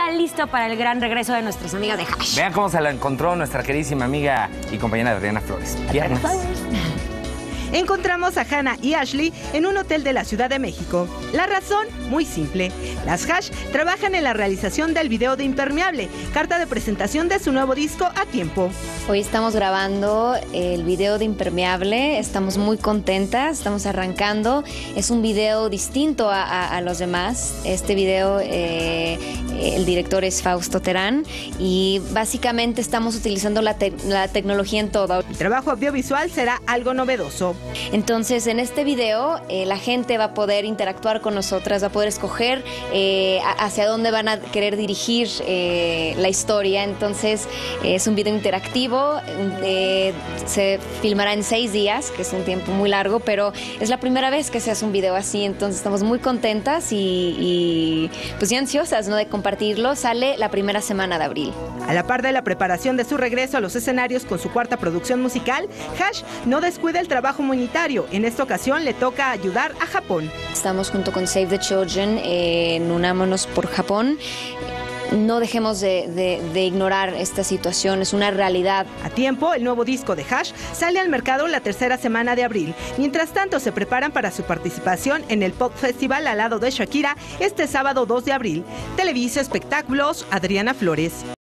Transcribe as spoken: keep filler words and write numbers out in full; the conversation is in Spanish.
ya listo para el gran regreso de nuestras amigas de Hash. Vean cómo se la encontró nuestra queridísima amiga y compañera Adriana Flores. Piernas. Encontramos a Hannah y Ashley en un hotel de la Ciudad de México. La razón, muy simple. Las Hash trabajan en la realización del video de Impermeable, carta de presentación de su nuevo disco a tiempo. Hoy estamos grabando el video de Impermeable, estamos muy contentas, estamos arrancando. Es un video distinto a, a, a los demás. Este video, eh, el director es Fausto Terán y básicamente estamos utilizando la, te la tecnología en todo. El trabajo audiovisual será algo novedoso. Entonces, en este video, eh, la gente va a poder interactuar con nosotras, va a poder escoger eh, hacia dónde van a querer dirigir eh, la historia. Entonces, eh, es un video interactivo, eh, se filmará en seis días, que es un tiempo muy largo, pero es la primera vez que se hace un video así, entonces estamos muy contentas y, y pues ya ansiosas, ¿no?, de compartirlo. Sale la primera semana de abril. A la par de la preparación de su regreso a los escenarios con su cuarta producción musical, Hash no descuida el trabajo humanitario. En esta ocasión le toca ayudar a Japón. Estamos junto con Save the Children eh, en Unámonos por Japón. No dejemos de, de, de ignorar esta situación, es una realidad. A tiempo, el nuevo disco de Hash sale al mercado la tercera semana de abril. Mientras tanto, se preparan para su participación en el Pop Festival al lado de Shakira este sábado dos de abril. Televisa Espectáculos, Adriana Flores.